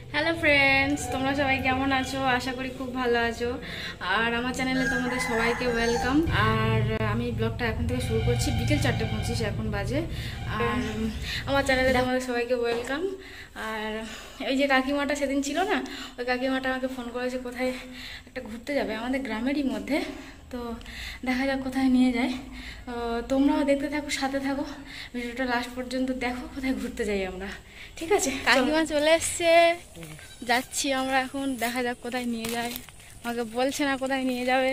Hello friends, তোমরা সবাই কেমন আছো? আশা করি খুব ভালো আছো। আর আমার চ্যানেলে তোমাদের সবাইকে ওয়েলকাম। আর আমি ব্লগটা এখন থেকে শুরু করছি, বিকেল 4:25 এখন বাজে। আর আমার চ্যানেলে তোমাদের সবাইকে ওয়েলকাম। আর ওই যে কাকিমাটা সেদিন ছিল না, ওই কাকিমাটা আমাকে ফোন করেছে কোথায় একটা ঘুরতে যাবে আমাদের গ্রামেরই মধ্যে। তো দেখা যাক কোথায় নিয়ে যায়। তোমরাও দেখতে থাকো, সাথে থাকো, ভিডিওটা লাস্ট পর্যন্ত দেখো কোথায় ঘুরতে যাই আমরা। ঠিক আছে, কাকিমা চলে এসছে, যাচ্ছি আমরা এখন। দেখা যাক কোথায় নিয়ে যায়, আমাকে বলছে না কোথায় নিয়ে যাবে।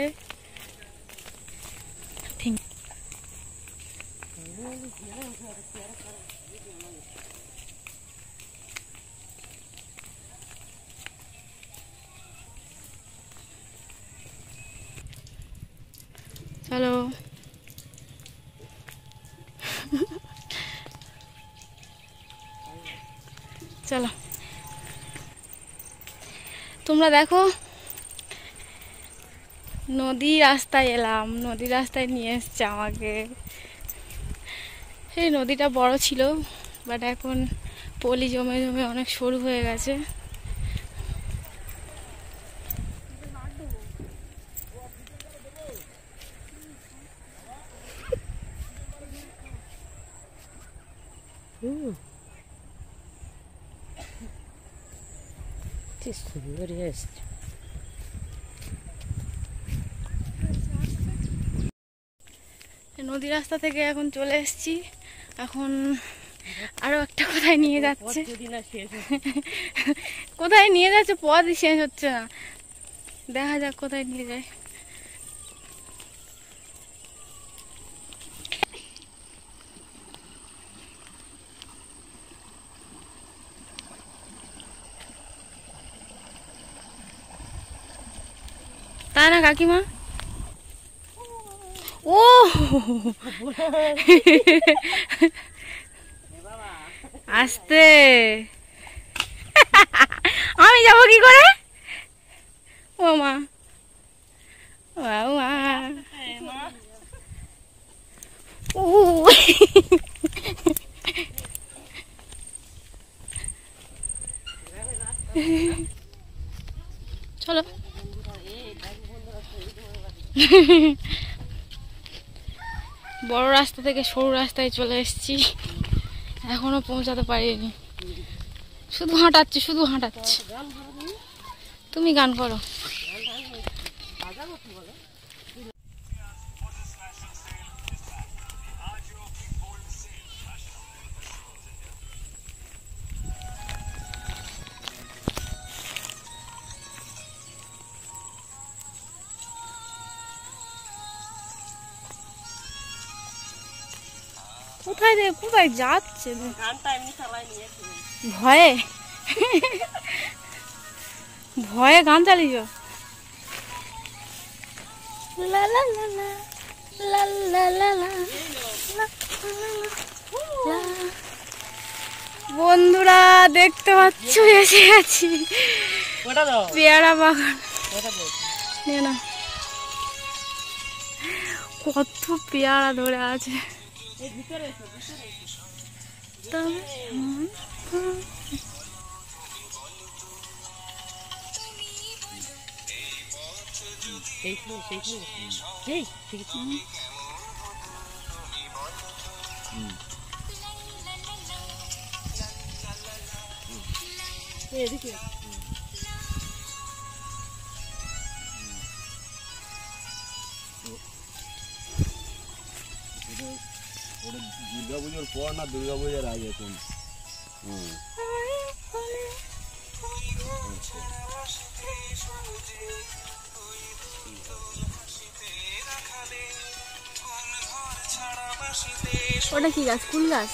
চলো চলো, তোমরা দেখো নদী রাস্তায় এলাম, নদী রাস্তায় নিয়ে এসছে আমাকে। এই নদীটা বড় ছিল, বাট এখন পলি জমে জমে অনেক সরু হয়ে গেছে। নদী রাস্তা থেকে এখন চলে এসেছি। এখন আরো একটা কোথায় নিয়ে যাচ্ছে, কোথায় নিয়ে যাচ্ছে পথই শেষ হচ্ছে না। দেখা যাক কোথায় নিয়ে যায়। তাই না কাকিমা? ও আসতে আমি যাবো কি করে? ও মা, মা, চলো বড় রাস্তা থেকে সরু রাস্তায় চলে এসেছি, এখনো পৌঁছাতে পারিনি। শুধু হাঁটাচ্ছি, শুধু হাঁটাচ্ছি। তুমি গান করো। কোথায় কোথায় যাচ্ছে? ভয়ে ভয়ে গান চালিয়েছ? বন্ধুরা দেখতে পাচ্ছ, এসে গেছি পেয়ারা বাগান। না, কত পেয়ারা ধরে আছে। দুর্গাপুজোর পর না দুর্গাপুজোর আগে? কোন ওটা কি গাছ? ফুল গাছ?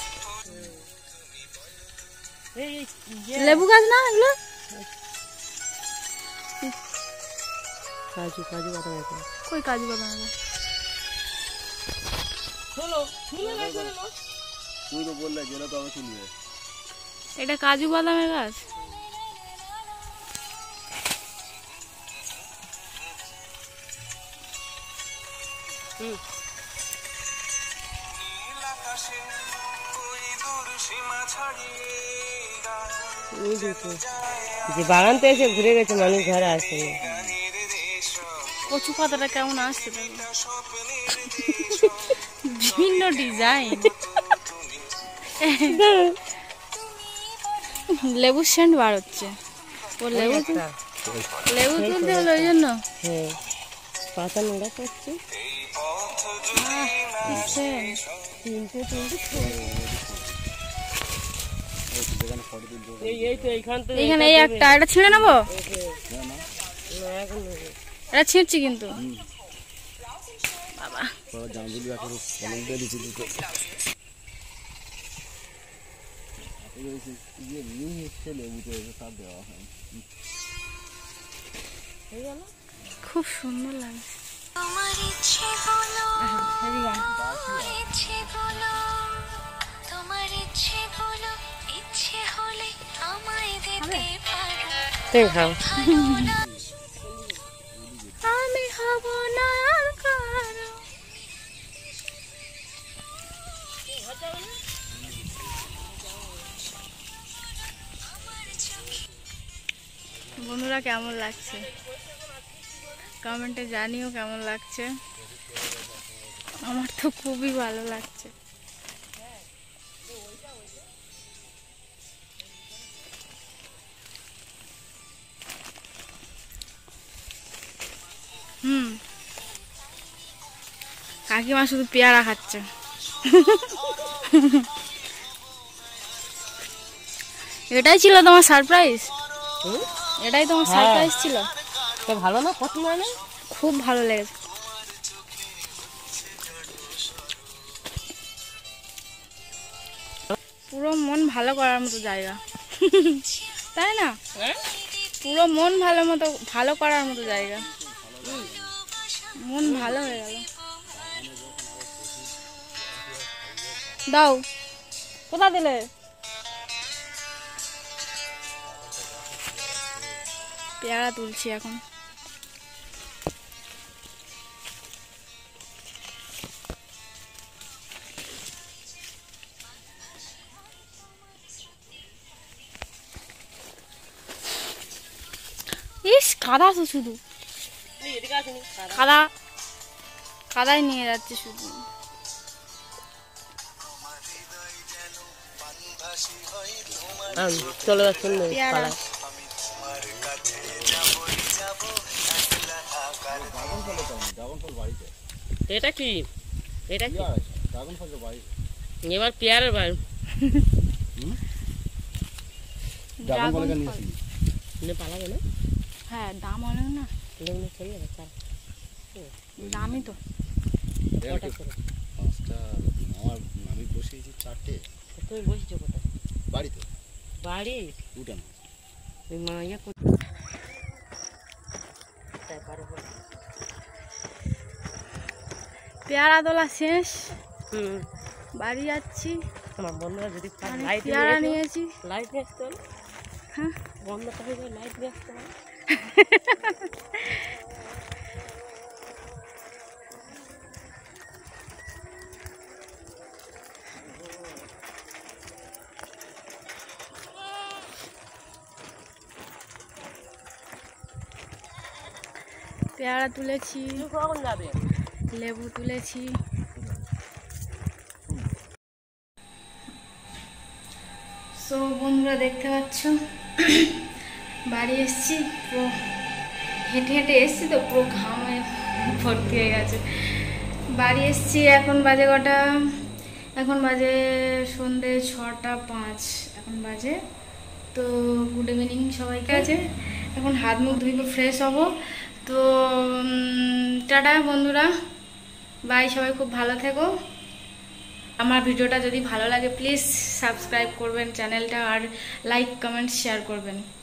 লেবু গাছ না এগুলো? কাজু কাজু বাদাম আছে। কই কাজু বাদাম আছে? তুমি তো বললে গেলে তো আমি শুনবে। এটা কাজু বাদামের গাছ? ওই দেখো যে বাগান তো এসে ঘুরে গেছে, মানুষ ঘরে আসেনি। কচু পাতাটা কেমন আসছে দেখো, বিভিন্ন ডিজাইন। লেবুর সেন্ট বার হচ্ছে। ও লেবু লেবু তুলতে হলো ওই জন্য। হ্যাঁ, পাতা নোড়া করছে। এইখানে এই একটা, এটা ছিঁড়ে নেবো, এটা ছিঁড়ছি কিন্তু বাবা। জামরুল গাছের ফলন বেরিয়েছে দুটো। খুব সুন্দর লাগে। আমি হব না আর কারো। বন্ধুরা কেমন লাগছে কমেন্টে জানিও কেমন লাগছে। আমার তো খুবই ভালো লাগছে। কাকিমা শুধু পেয়ারা খাচ্ছে। এটাই ছিল তোমার সারপ্রাইজ? এটাই তোমার সারপ্রাইজ ছিল? তো ভালো না, পছন্দ হয় না? খুব ভালো লেগেছে। পুরো মন ভালো করার মতো জায়গা, তাই না? পুরো মন ভালো করার মতো জায়গা। মন ভালো হয়ে গেল। দাও, কোথা দিলে? পেয়ারা তুলছি এখন। ইস, কাদা তো শুধু কাদাই নিয়ে যাচ্ছে শুধু। চলে যাচ্ছেন পেয়ারা এটা কি? এটা কি? ড্রাগন ফল বাড়ি। এবার পেয়ারার বার ড্রাগন ফল নিয়েছি। নিয়ে পালাবে না? হ্যাঁ, দাম অনেক না। চলে যাবে চার দামই তো। পাঁচটা আমি বসেছি চারটে। তুমি বসেছো কোথায়? বাড়িতে। বাড়ি উঠানো ওই মা ইয়ে পেয়ারা তোলা শেষ, বাড়ি যাচ্ছি। আমার বন্ধুরা যদি লাইট পেয়ারা নিয়েছি, লাইট নিয়ে আসতে হবে। হ্যাঁ, বন্ধটা হয়ে যায়, লাইট নিয়ে আসতে হবে। পেয়ারা তুলেছি, কখন যাবে? লেবু তুলেছি। সো বন্ধুরা দেখতে পাচ্ছ বাড়ি এসছি, পুরো হেঁটে হেঁটে এসছি তো পুরো ঘামে ভর্তি হয়ে গেছে। বাড়ি এসছি, এখন বাজে কটা? এখন বাজে সন্ধ্যে 6:05 এখন বাজে। তো গুড ইভিনিং সবাইকে। আছে এখন হাত মুখ ধুইব, ফ্রেশ হব। তো টাটা বন্ধুরা, বাই। সবাই খুব ভালো থেকো। আমার ভিডিওটা যদি ভালো লাগে প্লিজ সাবস্ক্রাইব করবেন চ্যানেলটা, আর লাইক কমেন্ট শেয়ার করবেন।